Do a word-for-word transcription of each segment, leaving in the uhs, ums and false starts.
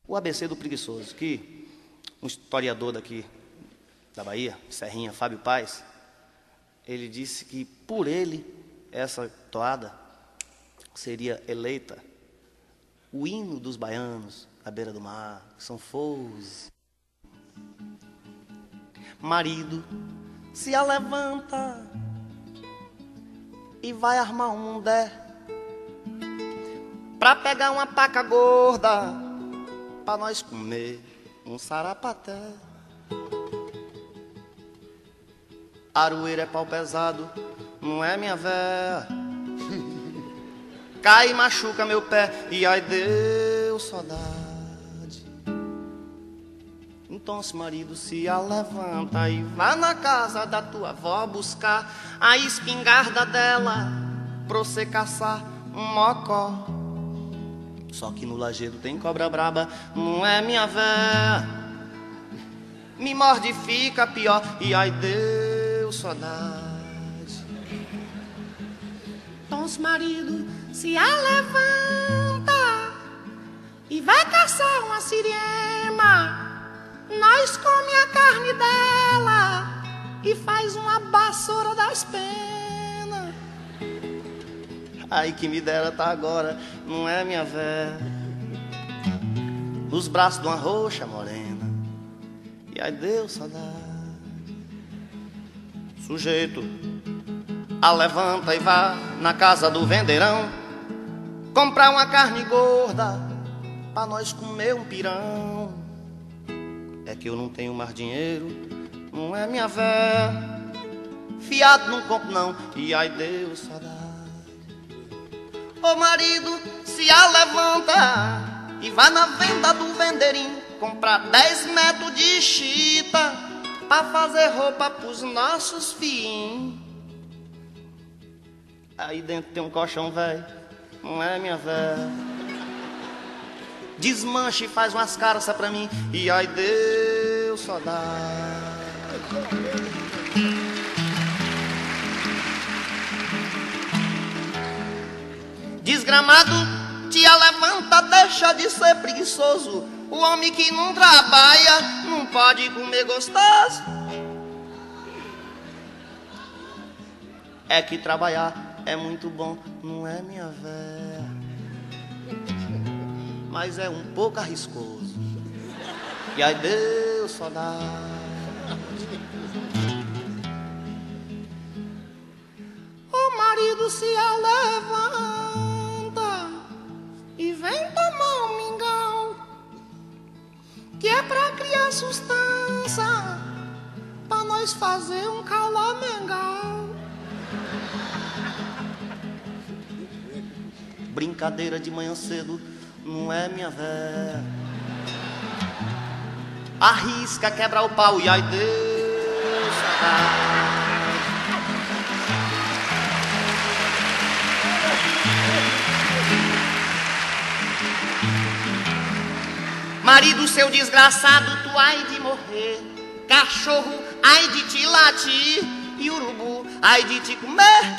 O A B C do preguiçoso, que um historiador daqui da Bahia, Serrinha, Fábio Paes, ele disse que por ele essa toada seria eleita o hino dos baianos à beira do mar, São Foz. Marido se alevanta e vai armar um mundé pra pegar uma paca gorda pra nós comer um sarapaté. Aroeira é pau pesado, não é minha véia. Cai e machuca meu pé e ai deu saudade. Então esse marido se alevanta e vai na casa da tua avó buscar a espingarda dela pra você caçar um mocó. Só que no lajedo tem cobra braba, não é minha véia. Me morde e fica pior e ai deu saudade. Então os maridos se alevanta e vai caçar uma siriema. Nós come a carne dela e faz uma vassoura das penas. Ai que me dera tá agora, não é minha véia, nos braços de uma roxa morena e ai deu saudade. Sujeito alevanta e vá na casa do vendeirão comprar uma carne gorda pra nós comer um pirão. É que eu não tenho mais dinheiro, não é minha véia, fiado não compro não e ai deu saudade. O marido se alevanta e vai na venda do vendeirinho comprar dez metros de chita pra fazer roupa pros nossos filhos. Aí dentro tem um colchão velho, não é minha véia, desmancha e faz umas caras pra mim e ai deu saudade. Desgramado, te alevanta, deixa de ser preguiçoso. O homem que não trabalha não pode comer gostoso. É que trabalhar é muito bom, não é minha véia, mas é um pouco arriscoso e ai deu saudade. O marido se alevanta e vem tomar um mingau, que é pra criar sustância, pra nós fazer um calamengal. Brincadeira de manhã cedo, não é minha véia, arrisca quebrar o pau e ai deu saudade. Marido seu desgraçado, tu ai de morrer. Cachorro, ai de te latir. E urubu, ai de te comer.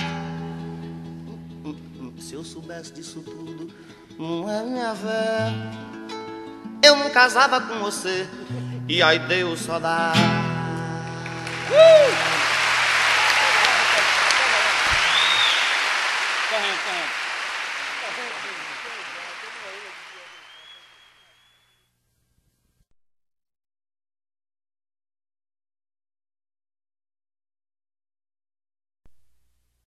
Se eu soubesse disso tudo, não é minha véia, eu não casava com você e ai deu saudade. uh!